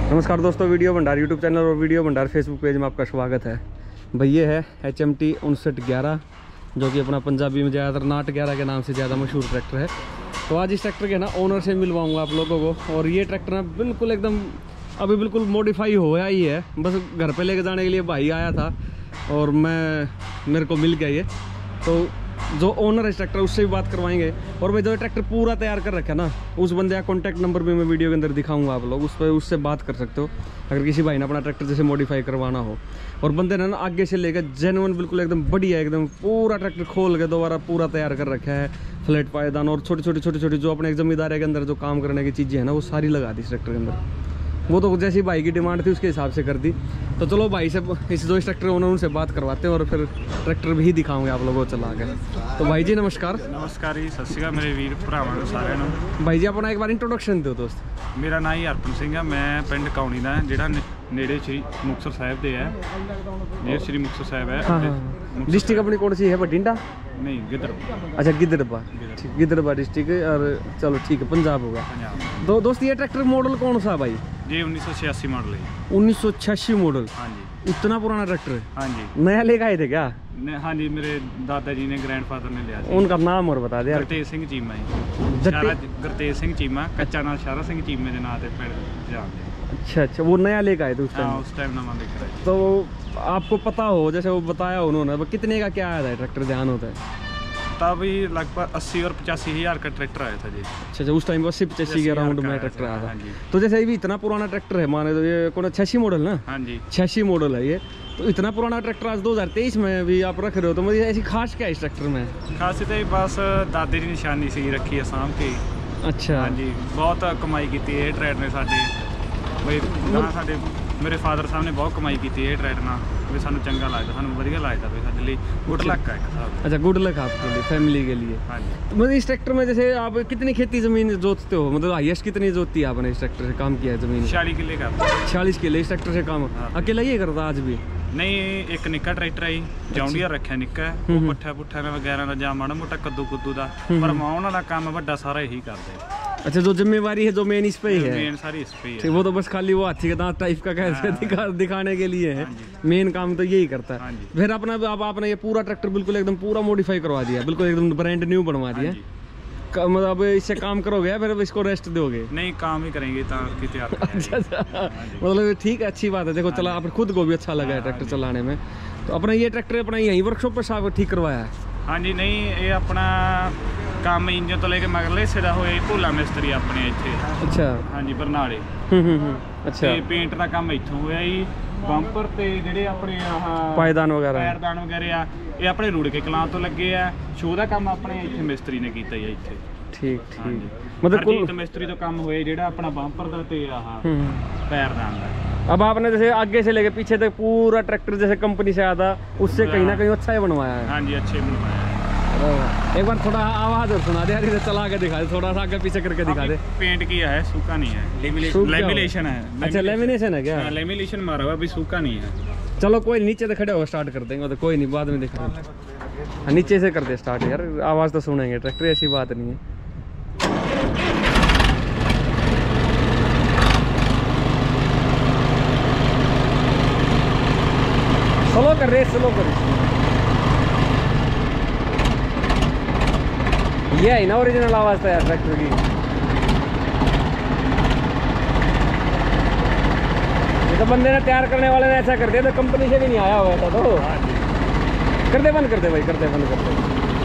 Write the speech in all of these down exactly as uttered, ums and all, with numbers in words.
नमस्कार दोस्तों, video Bhandar YouTube channel और वीडियो भंडार फेसबुक पेज में आपका स्वागत है। भाई ये है एच एम टी उनसठ ग्यारह, जो कि अपना पंजाबी में ज़्यादातर नाट ग्यारह के नाम से ज़्यादा मशहूर ट्रैक्टर है। तो आज इस ट्रैक्टर के ना ओनर से मिलवाऊंगा आप लोगों को। और ये ट्रैक्टर ना बिल्कुल एकदम अभी बिल्कुल मॉडिफाई होया ही है, बस घर पे लेके जाने के लिए भाई आया था और मैं मेरे को मिल गया ये। तो जो ओनर है इस ट्रैक्टर उससे भी बात करवाएंगे। और भाई जो ट्रैक्टर पूरा तैयार कर रखा है ना, उस बंदे का कॉन्टैक्ट नंबर भी मैं वीडियो के अंदर दिखाऊंगा, आप लोग उस पर उससे बात कर सकते हो अगर किसी भाई ने अपना ट्रैक्टर जैसे मॉडिफाई करवाना हो। और बंदे ने ना आगे से लेकर जेन्युइन बिल्कुल एकदम बढ़िया, एकदम पूरा ट्रैक्टर खोल के दोबारा पूरा तैयार कर रखा है। फ्लैट पायदान और छोटी छोटी छोटी छोटी जो अपने एक जमींदारी के अंदर जो काम करने की चीज़ें हैं ना, वो सारी लगा दी इस ट्रैक्टर के अंदर। वो तो जैसी भाई की डिमांड थी उसके हिसाब से कर दी। तो चलो भाई से इस जो इस ट्रैक्टर ओनर उनसे बात करवाते हैं और फिर ट्रैक्टर भी दिखाऊंगे आप लोगों को चला के। तो भाई जी नमस्कार। नमस्कार जी, सत श्री अकाल मेरे वीर भरावां ਨੂੰ ਸਾਰਿਆਂ ਨੂੰ। भाई जी अपना एक बार इंट्रोडक्शन दो दोस्त। मेरा नाम ही हरपन सिंह है, मैं पिंड कौनी ਦਾ ਜਿਹੜਾ ਨੇੜੇ श्री ਮੁਕਤਸਰ ਸਾਹਿਬ ਦੇ है, ਨੀਅਰ श्री मुक्तसर साहब है। हाँ हाँ। डिस्ट्रिक्ट अपनी कौन सी है? बठिंडा नहीं, गिद्धड़बाह। अच्छा गिद्धड़बाह, गिद्धड़बाह डिस्ट्रिक्ट। और चलो ठीक है, पंजाब होगा। दो दोस्त ये ट्रैक्टर मॉडल कौन सा भाई? ये उन्नीस सौ छियासी मॉडल है। उन्नीस सौ छियासी मॉडल? हाँ जी। इतना पुराना ट्रैक्टर है? हाँ जी। नया लेकर आए थे क्या? हाँ जी, मेरे दादाजी ने ग्रैंडफादर ने लिया। उनका नाम और बता दे यार। गुरतेज सिंह चीमा जी, गुरतेज सिंह चीमा, कच्चा नाम शारा सिंह चीमे के नाम से पिंड जानते। अच्छा अच्छा, वो नया लेकर आए थे उस टाइम? हाँ, उस टाइम नवा लेकर आए। तो आपको पता हो, जैसे वो बताया उन्होंने, कितने का क्या आया था ट्रैक्टर, ध्यान होता है? तब ही लगभग अस्सी और पचासी हज़ार का ट्रैक्टर आया था जी। अच्छा अच्छा, उस टाइम अस्सी पचासी के अराउंड में ट्रैक्टर आया था। हाँ जी। तो जैसे ये भी इतना पुराना ट्रैक्टर है, माने तो ये कौन छियासी मॉडल ना? हाँ जी, छियासी मॉडल है ये। तो इतना पुराना ट्रैक्टर आज दो हज़ार तेईस में भी आप रख रहे हो, तो मुझे ऐसी खास क्या है इस ट्रैक्टर में? खासियत है बस दादे की निशानी सी रखी है साम के। अच्छा। हाँ जी, बहुत कमाई की है ट्रैक्टर ने साडे बई ना, साडे मेरे फादर साहब ने बहुत कमाई की है ट्रैक्टर ना, भी सानू चंगा लगता, सानू वधिया लगता, भी साडे लिए गुड लक है एक साहब। अच्छा, गुड लक आपके लिए, फैमिली के लिए। हाँ जी। तो मतलब इस ट्रैक्टर में जैसे आप कितनी खेती जमीन जोतते हो, मतलब हाईएस्ट कितनी जोती है आपने इस ट्रैक्टर से काम किया है जमीन? छियालीस किले का। छियालीस किले इस ट्रैक्टर से काम? हाँ। अकेला ही करता आज भी? नहीं, एक निक्का ट्रैक्टर है, जॉन्डियर रखा निक्का, वो पट्ठा पुट्ठा में वगैरह का जा माड़ा मोटा कद्दू कुद्दू का, पर माउन वाला काम वड्डा सारा यही करते। अच्छा, जो जिम्मेवारी है जो मेन इस पे ही है? मेन सारी इस पे ही है। वो तो बस खाली वो हाथी के दांत टाइप का कैसे दिखा दिखाने के लिए है। मेन काम तो यही करता है। फिर अपना अब आपने ये पूरा ट्रैक्टर बिल्कुल एकदम पूरा मॉडिफाई करवा दिया, बिल्कुल एकदम ब्रांड न्यू बनवा दिया। मतलब अब इससे काम करोगे फिर इसको रेस्ट दोगे? नहीं, काम ही करेंगे ताकि तैयार। अच्छा अच्छा, मतलब ठीक है, अच्छी बात है। देखो चला, आप खुद को भी अच्छा लगा है ट्रैक्टर चलाने में। तो अपना ये ट्रैक्टर अपना यहीं वर्कशॉप पर साफ ठीक करवाया है? हाँ जी। नहीं, ये अपना काम इंजन तो लेके मगरले हिस्से का होए भोला मिस्त्री अपने इत्थे। अच्छा। हाँ जी, बरनाले। अच्छा। ते पेंट का काम इत्थों होया जी। बंपर ते जेडे अपने आह पायदान वगैरह पायदान वगैरह आ, ये अपने रूड़ के कलां तो लगे आ। शो दा काम अपने इत्थे मिस्त्री ने कीता है इत्थे। ठीक ठीक। मतलब कुल मिस्त्री तो काम होए जेड़ा अपना बंपर दा ते आह पैरदान दा। अब आपने जैसे आगे से लेके पीछे तक पूरा ट्रैक्टर जैसे कंपनी से आया था, उससे कहीं ना कहीं अच्छा ही बनवाया है? हाँ जी, अच्छे बनवाया है। एक बार थोड़ा आवाज और सुना दे यार, इधर चला के दिखा दे, थोड़ा सा आगे पीछे करके दिखा दे। पेंट किया है, सूखा नहीं है। लेमिनेशन है। अच्छा, लेमिनेशन है क्या? लेमिनेशन मारा हुआ, अभी सूखा नहीं है। चलो कोई नीचे से खड़े हो स्टार्ट कर देंगे, तो कोई नहीं, बाद में दिखा देंगे। नीचे से कर दे स्टार्ट यार, आवाज तो सुनेंगे। ट्रैक्टर ऐसी बात नहीं है। स्लो कर रहे, स्लो कर। ये है ना ओरिजिनल आवाज था यार ट्रैक्टर की। ये तो बंदे ने तैयार करने वाले ने ऐसा कर दिया, तो कंपनी से भी नहीं आया हुआ था। तो कर दे, बंद कर दे भाई, कर दे, बंद कर दे।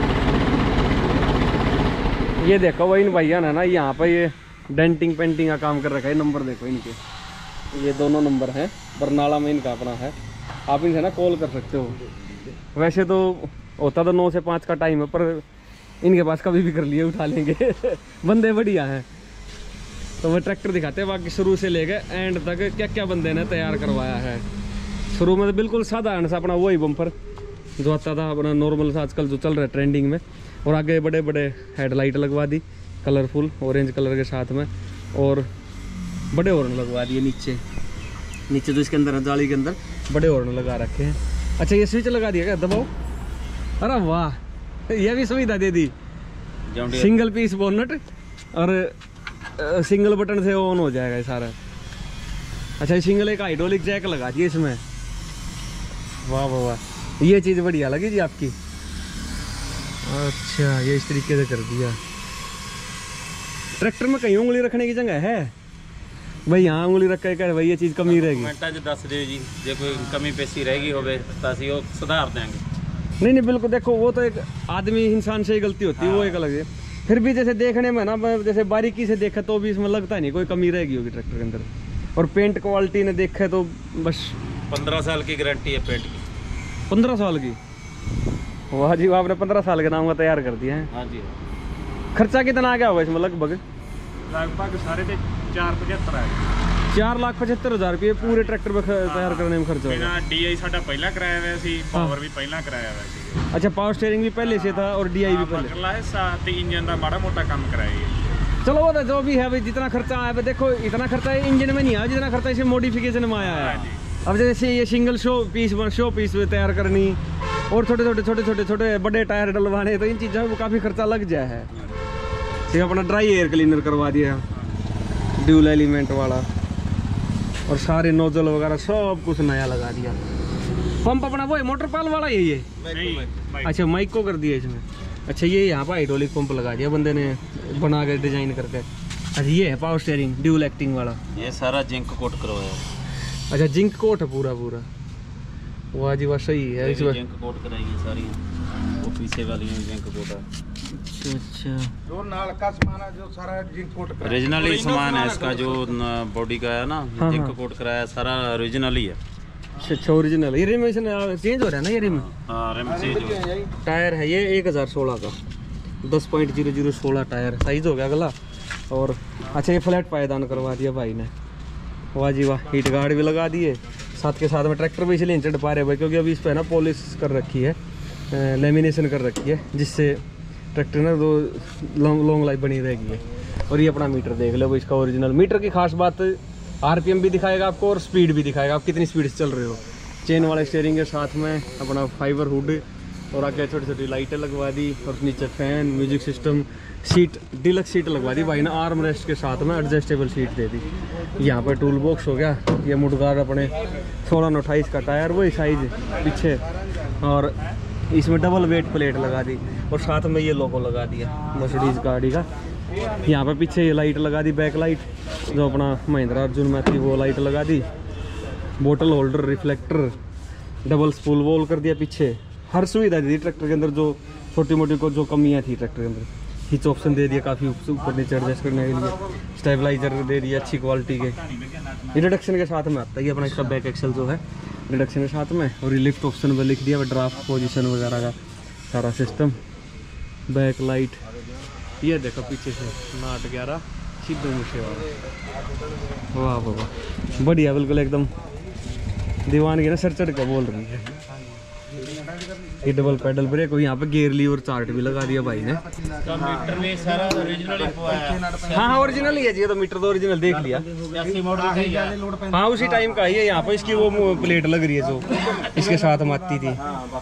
ये देखो भाई इन भैया ने ना यहाँ पे ये डेंटिंग पेंटिंग का काम कर रखा है। नंबर देखो इनके, ये दोनों नंबर हैं, बरनाला में इनका अपना है। आप इनसे ना कॉल कर सकते हो। वैसे तो होता तो नौ से पाँच का टाइम है, पर इनके पास कभी भी कर लिए, उठा लेंगे। बंदे बढ़िया हैं। तो वो ट्रैक्टर दिखाते हैं बाकी शुरू से लेके एंड तक क्या क्या बंदे ने तैयार करवाया है। शुरू में तो बिल्कुल साधारण सा अपना वही बम्पर जो आता था अपना नॉर्मल सा, आजकल जो चल रहा है ट्रेंडिंग में। और आगे बड़े बड़े हेडलाइट लगवा दी कलरफुल ऑरेंज कलर के साथ में, और बड़े हॉर्न लगवा दिए नीचे नीचे जो इसके अंदर है, जाली के अंदर बड़े हॉर्न लगा रखे हैं। अच्छा, ये स्विच लगा दिया क्या? दबाओ। अरे वाह, यह भी सुविधा दे दी। सिंगल पीस बोनट और सिंगल बटन से ऑन हो जाएगा सारा। अच्छा सिंगल एक हाइड्रोलिक जैक लगा दिए इसमें, वाह वाह वाह, ये चीज़ बढ़िया लगी जी आपकी। अच्छा ये इस तरीके से कर दिया। ट्रैक्टर में कहीं उंगली रखने की जगह है भाई, यहाँ उंगली रख के भाई ये चीज़ कमी रहेगी। मिनटा च दस दियो जी, जो कोई कमी पेशी रहेगी होवे तो ਅਸੀਂ ਉਹ सुधार देंगे। नहीं नहीं बिल्कुल, देखो वो तो एक आदमी इंसान से ही गलती होती है, वो एक अलग है। फिर भी जैसे देखने में ना, जैसे बारीकी से देखा तो भी इसमें लगता नहीं कोई कमी रहेगी होगी ट्रैक्टर के अंदर। और पेंट क्वालिटी ने देखे तो बस पंद्रह साल की गारंटी है पेंट की। पंद्रह साल की, वाह जी आपने पंद्रह साल के नाम का तैयार कर दिया है। हाँ जी। खर्चा कितना आ गया होगा इसमें लगभग? लगभग सारे ते चार पचहत्तर है। चार लाख पचहत्तर हज़ार रुपये पूरे ट्रैक्टर में तैयार करने में खर्च होगा। डीआई साडा पहला कराया हुआ सी, पावर भी पहला कराया हुआ सी। अच्छा पावर स्टीयरिंग भी पहले से था और डीआई भी पहले। अगला है साथ इंजन का बड़ा मोटा काम कराया। चलो वो तो जो भी है भाई, जितना खर्चा आया है देखो, इतना खर्चा इंजन में नहीं आया जितना खर्चा इसे मॉडिफिकेशन में आया है। अब जैसे ये single showpiece showpiece तैयार करनी और छोटे छोटे छोटे छोटे छोटे बड़े टायर डलवाने, तो इन चीज़ों में काफ़ी खर्चा लग जाए है। सिर्फ अपना ड्राई एयर क्लीनर करवा दिया ड्यूल एलिमेंट वाला, और सारे नोजल वगैरह सब कुछ नया लगा दिया। पंप अपना वो है मोटर पाल वाला यही है? नहीं, अच्छा माइक को कर दिया इसमें। अच्छा ये यहाँ पर हाइड्रोलिक पंप लगा दिया बंदे ने बना के डिजाइन करके। अच्छा ये है पावर स्टीयरिंग ड्यूल एक्टिंग वाला, ये सारा जिंक कोट करवाया। अच्छा जिंक कोट है पूरा पूरा, वाह जी वाह सही है। इसमें जिंक कोट कराई सारी, वो पीछे वाली जिंक कोट है। अच्छा अच्छा, जो नाल का सामान है जो सारा जिंक कोट कराया। ओरिजिनल ही सामान है इसका, जो बॉडी का है ना हाँ, जिंक हाँ। कोट कराया सारा ओरिजिनल ही है। अच्छा अच्छा ओरिजिनल। ये रिम चेंज हो रहा है ना? ये रिम हाँ रिम चेंज हो। टायर है ये एक हज़ार सोलह का, दस पॉइंट जीरो जीरो सोलह टायर साइज हो गया अगला। और अच्छा ये फ्लैट पायदान करवा दिया भाई ने, वाह जी वाह। हीट गार्ड भी लगा दिए साथ के साथ में। ट्रैक्टर भी इसलिए चढ़ पा रहे भाई क्योंकि अभी इस पर ना पॉलिश कर रखी है, लेमिनेशन कर रखी है, जिससे ट्रैक्टर ना दो लॉन्ग लॉन्ग लाइफ बनी रहेगी है। और ये अपना मीटर देख लो इसका ओरिजिनल। मीटर की खास बात आरपीएम भी दिखाएगा आपको और स्पीड भी दिखाएगा, आप कितनी स्पीड से चल रहे हो। चेन वाला स्टीयरिंग के साथ में अपना फाइबर हुड, और आगे छोटी छोटी लाइटें लगवा दी, और नीचे fan, music system, seat deluxe seat लगवा दी भाई ने आर्म रेस्ट के साथ में, एडजस्टेबल सीट दे दी। यहाँ पर टूल बॉक्स हो गया, ये मुडगार्ड अपने सोलह नौ अट्ठाईस का टायर वही साइज पीछे, और इसमें डबल वेट प्लेट लगा दी, और साथ में ये लोगो लगा दिया मर्सिडीज गाड़ी का। यहाँ पर पीछे ये लाइट लगा दी, बैक लाइट जो अपना महिंद्रा अर्जुन में थी वो लाइट लगा दी, बोतल holder, reflector, double spool wall कर दिया पीछे। हर सुविधा दी ट्रैक्टर के अंदर, जो छोटी मोटी को जो कमियां थी ट्रैक्टर के अंदर। हिच ऑप्शन दे दिया काफ़ी ऊपर नीचे एडजस्ट करने के लिए, स्टेबलाइजर दे दिया अच्छी क्वालिटी के। ये रिडक्शन के साथ में आता है, ये अपना इसका बैक एक्सल जो है रिडक्शन के साथ में, और ये लिफ्ट ऑप्शन पर लिख दिया ड्राफ्ट पोजीशन वगैरह का सारा सिस्टम। बैक लाइट ये देखो पीछे से नाट ग्यारह सिद्धू मूसे वाला, वाह वाह वाह बढ़िया, बिल्कुल एकदम दीवान की ना सर चढ़ कर बोल रही है। ये डबल पेडल ब्रेक, और यहाँ पे गियर लीवर चार्ट भी लगा दिया भाई ने। मीटर में सारा ओरिजिनल ही है। हाँ हाँ ओरिजिनल ही है जी, ये तो मीटर तो ओरिजिनल देख लिया। मॉडल का ही है। हाँ उसी टाइम का ही है। यहाँ पे इसकी वो प्लेट लग रही है जो इसके साथ में आती थी।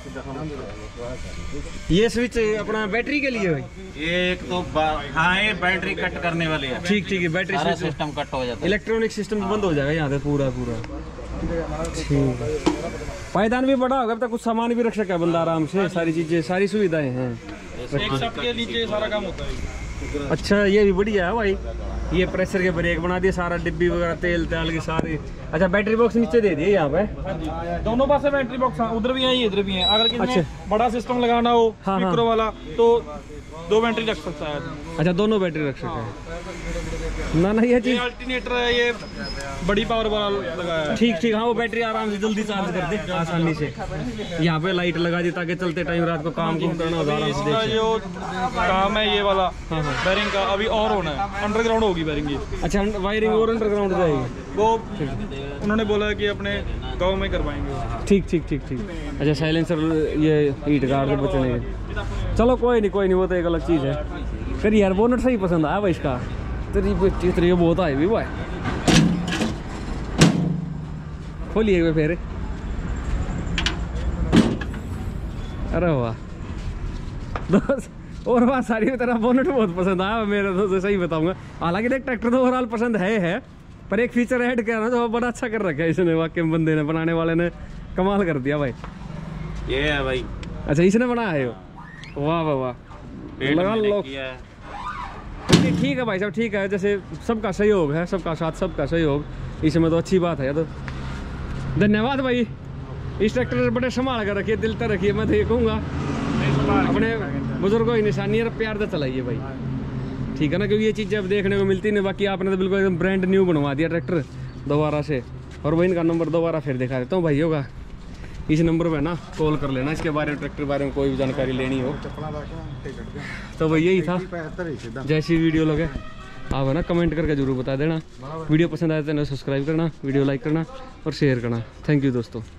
ये स्विच अपना बैटरी के लिए भाई, ये एक तो हाँ ये बैटरी कट करने वाली है। ठीक ठीक है, बैटरी सारा सिस्टम कट हो जाता है, इलेक्ट्रॉनिक सिस्टम बंद हो जाएगा यहाँ पे पूरा पूरा। ठीक है, पायदान भी बड़ा होगा, अब तक कुछ सामान भी रख सका है बंदा आराम से, सारी चीजें सारी सुविधाएं हैं। एक छत के नीचे सारा काम होता है। अच्छा ये भी बढ़िया है भाई, ये प्रेशर के ब्रेक बना दिए, सारा डिब्बी वगैरह तेल तेल की सारी। अच्छा बैटरी बॉक्स नीचे दे दिए यहाँ पे, दोनों पास बैटरी बॉक्स उधर भी है इधर भी है। अगर किसी ने बड़ा सिस्टम लगाना हो हाँ, स्पीकर हाँ। वाला तो दो बैटरी रख सकता है। अच्छा दोनों बैटरी रख सका है ना? ना ये ये चीज अल्टरनेटर है, ये बड़ी पावर वाला लगाया है। ठीक ठीक, हाँ वो बैटरी आराम से जल्दी चार्ज कर दे आसानी से। यहाँ पे लाइट लगा दी ताकि चलते टाइम रात को काम को करना हो आराम से इसका देख जो काम है ये वाला हाँ हाँ। बैरिंग का अभी और होना है, अंडरग्राउंड होगी बैरिंग ये। अच्छा वायरिंग और अंडरग्राउंड जाएगी वो उन्होंने बोला कि अपने गांव में करवाएंगे। ठीक ठीक ठीक ठीक। अच्छा साइलेंसर ये हीट गार्ड से बचने के, चलो कोई नहीं कोई नहीं, वो तो एक अलग चीज़ है। फिर यार बोनट सही पसंद आया भाई इसका, तेरी बेटी तेरी बहुत आई भी भाई। खोलिए फिर, अरे वाह दोस्त, और बात सारी तरह बोनट बहुत पसंद आया मेरे दोस्त, सही बताऊंगा। हालांकि देख ट्रैक्टर तो ओवरऑल पसंद है है पर एक फीचर ऐड किया ना तो बड़ा अच्छा कर रखा है इसने, वाकई में बंदे ने, बनाने वाले ने कमाल कर दिया भाई। ये है भाई। अच्छा इसने बनाया है वो, वाह वाह वाह, लगा लो। ठीक है भाई साहब, ठीक है, जैसे सबका सहयोग है, सबका साथ सबका सहयोग, इसमें तो अच्छी बात है। तो धन्यवाद भाई, इस ट्रैक्टर बड़े संभाल कर रखिए, दिल तक रखिए, मैं तो ये कहूँगा अपने बुजुर्गों की निशानी है, प्यार से चलाइए भाई, ठीक है ना, क्योंकि ये चीज़ें अब देखने को मिलती नहीं। बाकी आपने तो बिल्कुल एकदम ब्रांड न्यू बनवा दिया ट्रैक्टर दोबारा से। और वही इनका नंबर दोबारा फिर दिखा देता हूँ भाई, होगा इस नंबर पे ना कॉल कर लेना, इसके बारे में, ट्रैक्टर के बारे में कोई भी जानकारी लेनी हो। तो भाई यही था, जैसी वीडियो लगे आप है ना कमेंट करके जरूर बता देना। वीडियो पसंद आए तो सब्सक्राइब करना, वीडियो लाइक करना और शेयर करना। थैंक यू दोस्तों।